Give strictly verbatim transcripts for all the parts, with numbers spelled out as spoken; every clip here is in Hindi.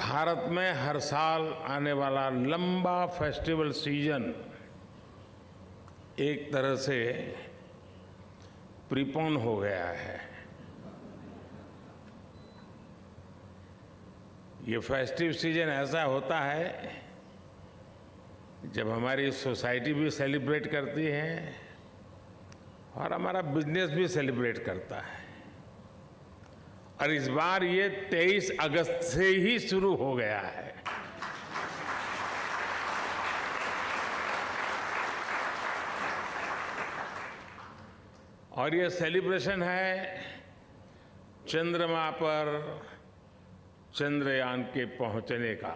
भारत में हर साल आने वाला लंबा फेस्टिवल सीजन एक तरह से प्रीपोन हो गया है। ये फेस्टिव सीजन ऐसा होता है जब हमारी सोसाइटी भी सेलिब्रेट करती है और हमारा बिजनेस भी सेलिब्रेट करता है। और इस बार ये तेईस अगस्त से ही शुरू हो गया है। और ये सेलिब्रेशन है चंद्रमा पर चंद्रयान के पहुंचने का।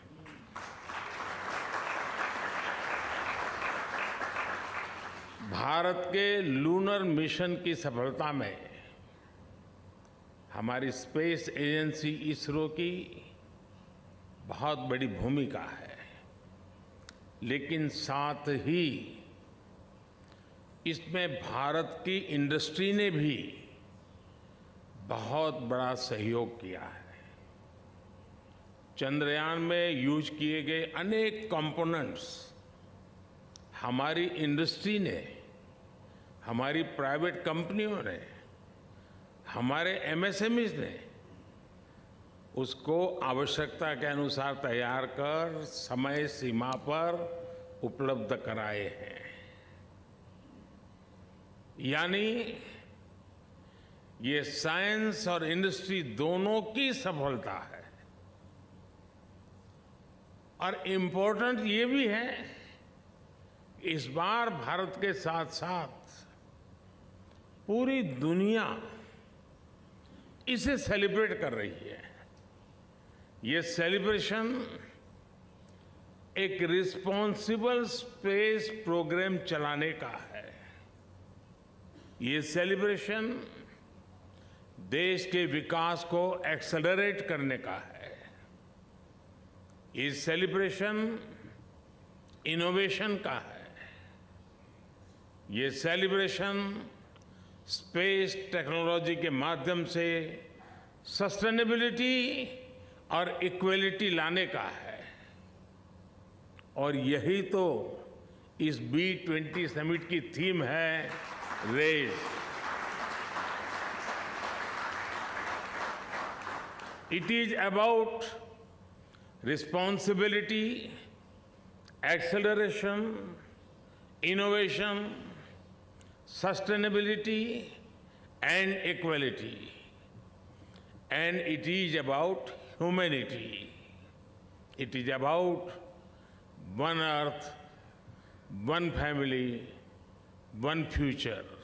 भारत के लूनर मिशन की सफलता में हमारी स्पेस एजेंसी इसरो की बहुत बड़ी भूमिका है, लेकिन साथ ही इसमें भारत की इंडस्ट्री ने भी बहुत बड़ा सहयोग किया है। चंद्रयान में यूज किए गए अनेक कंपोनेंट्स हमारी इंडस्ट्री ने, हमारी प्राइवेट कंपनियों ने, हमारे एमएसएमईज ने उसको आवश्यकता के अनुसार तैयार कर समय सीमा पर उपलब्ध कराए हैं। यानी ये साइंस और इंडस्ट्री दोनों की सफलता है। और इम्पोर्टेंट ये भी है, इस बार भारत के साथ साथ पूरी दुनिया इसे सेलिब्रेट कर रही है। ये सेलिब्रेशन एक रिस्पॉन्सिबल स्पेस प्रोग्राम चलाने का है। ये सेलिब्रेशन देश के विकास को एक्सेलरेट करने का है। ये सेलिब्रेशन इनोवेशन का है। ये सेलिब्रेशन स्पेस टेक्नोलॉजी के माध्यम से सस्टेनेबिलिटी और इक्वलिटी लाने का है। और यही तो इस बी ट्वेंटी समिट की थीम है, raise. It is about responsibility, acceleration, innovation, sustainability and equality, and it is about humanity. It is about one earth, one family, one future.